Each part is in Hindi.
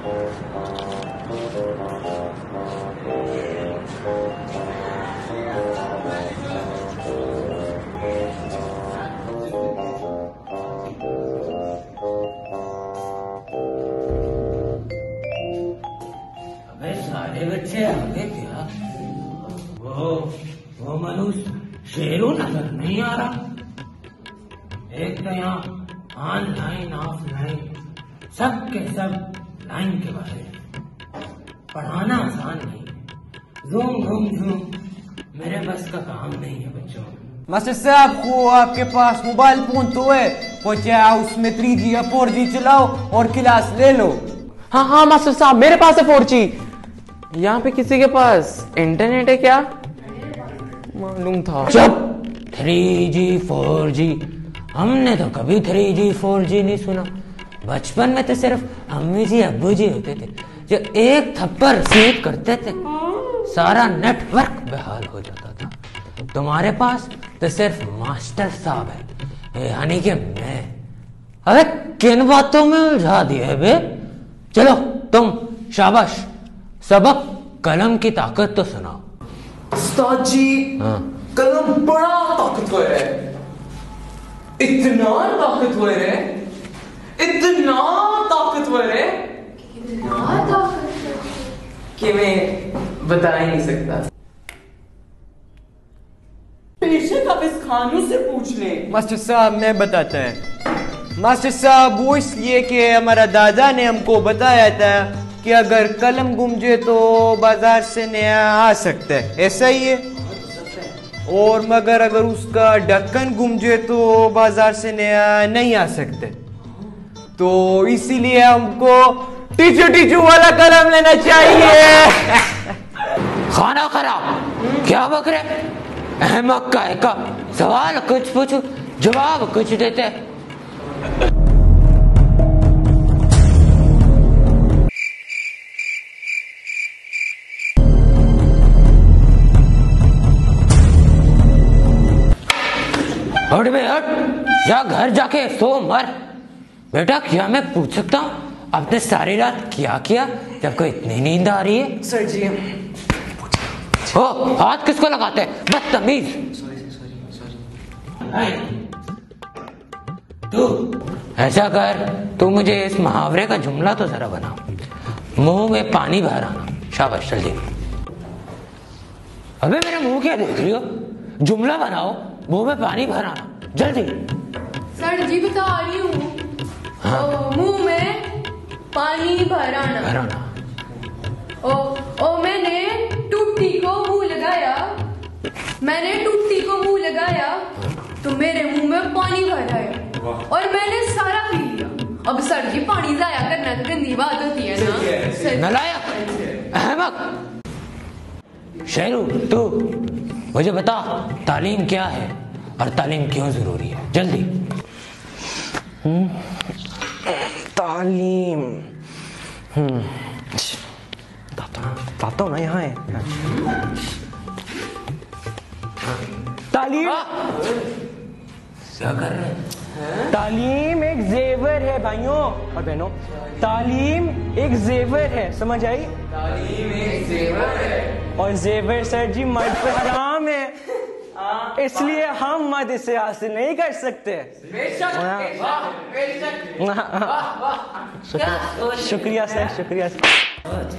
सारे बच्चे आगे क्या? वो मनुष्य शेरू नजर नहीं आ रहा। एक तो यहाँ ऑनलाइन ऑफलाइन सब के सब लाइन के बारे में पढ़ाना आसान नहीं। झूम घूम झूम मेरे बस का काम नहीं है बच्चों। मास्टर साहब को आपके पास मोबाइल फोन तो है, वो चाहे उसमें 3G या 4G चलाओ और क्लास ले लो। हाँ हाँ मास्टर साहब, मेरे पास है 4G। यहाँ पे किसी के पास इंटरनेट है क्या? मालूम था। चुप। 3G 4G हमने तो कभी 3G 4G नहीं सुना। बचपन में तो सिर्फ अम्मी जी अब्बू जी होते थे जो एक थप्पड़ सीट करते थे, सारा नेटवर्क बेहाल हो जाता था। तुम्हारे पास तो सिर्फ मास्टर साहब है, यानी कि मैं। अबे किन बातों में उलझा दिया बे? चलो तुम शाबाश, सबक कलम की ताकत तो सुनाओ। उस्ताद जी, हाँ। कलम बड़ा ताकतवर है, इतना ताकतवर है, इतना ताकतवर है कि मैं बता ही नहीं सकता। बेशक आप इस खानों से पूछ लें। मास्टर साहब मैं बताता है। मास्टर साहब वो इसलिए कि हमारा दादा ने हमको बताया था कि अगर कलम गुम जाए तो बाजार से नया आ सकता है, ऐसा ही है। और मगर अगर उसका ढक्कन गुम जाए तो बाजार से नया नहीं आ सकता, तो इसीलिए हमको टीचू टीचू वाला कलम लेना चाहिए। खाना खराब क्या बक रहे? अहमक का सवाल कुछ पूछो, जवाब कुछ देते। हट बे हट, जा घर जाके सो मर। बेटा क्या मैं पूछ सकता हूँ आपने सारी रात क्या किया जब को इतनी नींद आ रही है? सर जी ओ हाथ किसको लगाते हैं बदतमीज। तू ऐसा कर, तू मुझे इस मुहावरे का जुमला तो जरा बना। मुंह में पानी बाहर आना। शाबाश जल्दी। अबे मेरा मुंह क्या देख रही हो? जुमला बनाओ, मुंह में पानी भर आना जल्दी। सर जी बता रही हूँ। हाँ। मुंह में पानी भर आना। ओ मैंने टूटी को मुंह लगाया, मैंने टूटी को मुंह लगाया तो मेरे मुंह में पानी भर आया और मैंने सारा पी लिया। अब सर जी पानी जाया करना तो गंदी बात होती है ना। नालायक अहमक। शेरू तू मुझे बता तालीम क्या है और तालीम क्यों जरूरी है? जल्दी। तालीम बताता हूँ ना, यहाँ है तालीम। क्या कर रहे हैं? तालीम एक जेवर है भाइयों और बहनों, तालीम एक जेवर है, समझ आई? तालीम एक जेवर है और जेवर सर जी मर्द पे हराम है, इसलिए हम मर्द इसे हासिल नहीं कर सकते। शुक्रिया सर, शुक्रिया सर।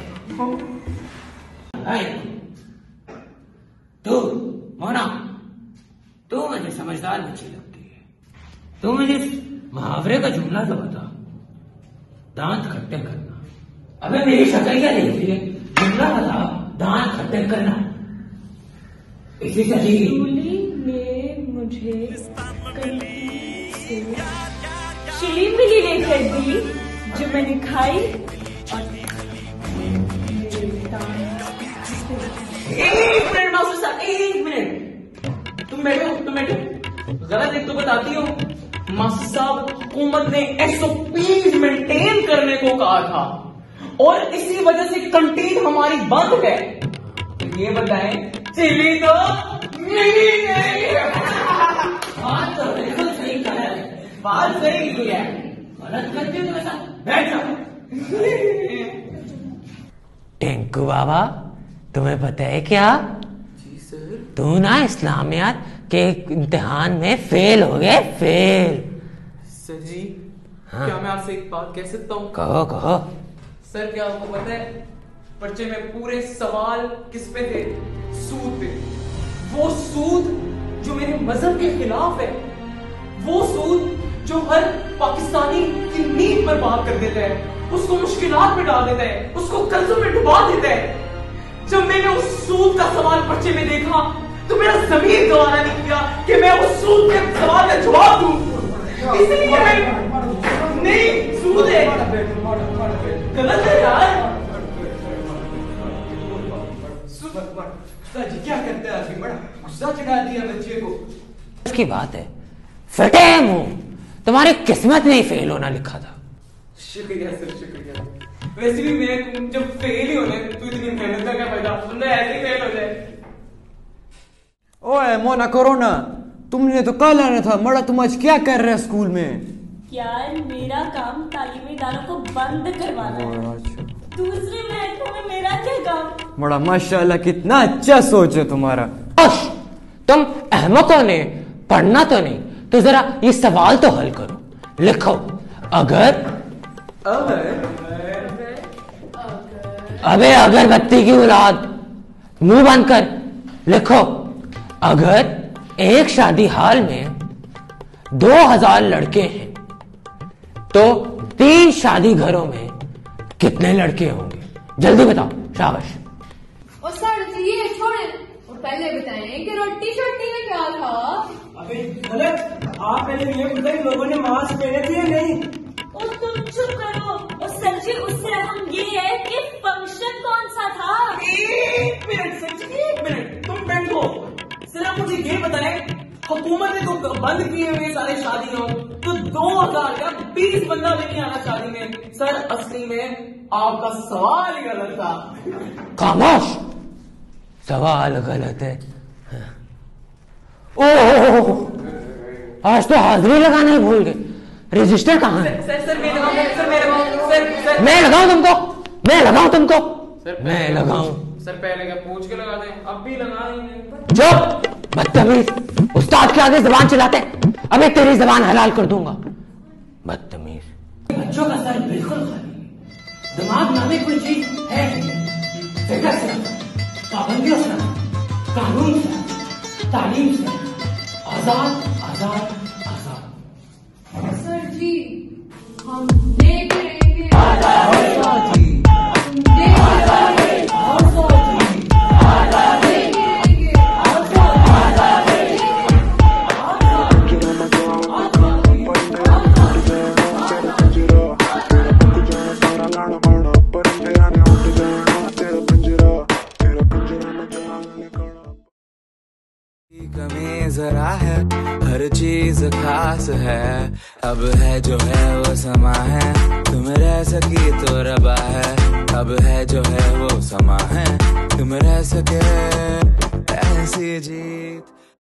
तू मोना, तू मुझे समझदार बच्ची लगती है। तू मुझे मुहावरे का जुमला तो बता। दांत खट्टे करना। अबे मेरी शक्ल क्या देख रही है? जुमला बता, दांत खट्टे करना। इसी जूली ने मुझे चिली मिली लेकर दी जो मैंने खाई और एक मिनट मास्टर साहब, एक मिनट। तुम बैठो। गलत एक तो बताती हो। मास्टर साहब हुकूमत ने SOPs मेंटेन करने को कहा था और इसी वजह से कंटीन हमारी बंद है। तो ये बताएं चिली तो मिली नहीं। बात तो बिल्कुल सही कहा है। बात सही की है। गलत करते हो तो ऐसा बैठ जाओ। टेंकू बाबा, तुम्हें पता है क्या? जी सर। तू ना इस्लामियात के इम्तिहान में फेल हो गए, फेल। सर जी, हाँ। क्या मैं आपसे एक बात कह सकता हूँ? कहो कहो। सर क्या आपको पता है पर्चे में पूरे सवाल किस पे थे? सूद पे। वो सूद जो मेरे मजहब के खिलाफ है, वो सूद जो हर पाकिस्तानी की नींद बर्बाद कर देता है, उसको मुश्किलात में डाल देता है, उसको कर्जों में डुबा देता है। जब मैंने उस सूद का सवाल पर्चे में देखा तो मेरा ज़मीर गवारा नहीं किया कि मैं उस सूद के सवाल का जवाब दूं। इसलिए मैं नहीं, सूद है, गलत है यार। जी क्या करते हैं आदमी, बड़ा गुस्सा चढ़ा दिया बच्चे को। उसकी बात है, फटे मुंह, तुम्हारी किस्मत में ही फेल होना लिखा था। शुक्रिया सर, शुक्रिया। वैसे भी मैं जब फेल ही होने तो इतनी मेहनत का क्या फायदा, बंदा ऐसे ही फेल हो जाए। ओए मोना कोरोना, तुमने तो कल आना था, मड़ा तुम आज क्या कर रहे हो स्कूल में? यार मेरा काम तालीमी इदारों को बंद करवाना है। दूसरे महकमों में मेरा क्या काम? मड़ा माशाल्लाह कितना अच्छा सोच है तुम्हारा। तुम अहमकों ने पढ़ना तो नहीं, तो जरा ये सवाल तो हल करो। लिखो, अगर अबे अगरबत्ती की औलाद, मुंह बंद कर। लिखो, अगर एक शादी हाल में 2000 लड़के हैं तो 3 शादी घरों में कितने लड़के होंगे? जल्दी बताओ, शाबाश। और सर जी ये छोड़े और पहले बताएं कि रोटी शोटी में क्या था? अबे गलत, आप पहले ये बताइए लोगों ने मास्क पहने थे या नहीं? और तुम चुप करो। और सर जी उससे हम ये है कि फंक्शन कौन सा था? एक मिनट सर जी, एक मिनट, तुम बैठो। सर आप मुझे ये बताएं, हुकूमत ने तो बंद किए हुए सारे शादी हो, तो 2000 का 20 बंदा भी नहीं आना शादी में। सर असली में आपका सवाल ही गलत था। खामोश, सवाल गलत है। ओह, आज तो हाजिरी लगाना ही भूल गए। रजिस्टर कहाँ है? सर मैं लगाऊं, सर मैं लगाऊं, सर मैं लगाऊं तुमको, मैं लगाऊं तुमको, मैं लगाऊं। सर पहले क्या पूछ के लगा दें, अब भी लगा देंगे। चुप, बदतमीज, उस्ताद के आगे जबान चलाते, अबे तेरी जबान हलाल कर दूंगा, बदतमीज। बच्चों का सर बिल्कुल खाली, दिमाग नामे कोई चीज है फिक्र से, पाबंदियों से, कानून से, तालीम से, आजाद आजाद आजाद। सर जी हम देख लेंगे, हम देख लेंगे, कमी जरा है, हर चीज खास है, अब है जो है वो समा है, तुम रह सकी तो रबा है, अब है जो है वो समा है, तुम रह सके ऐसी जीत।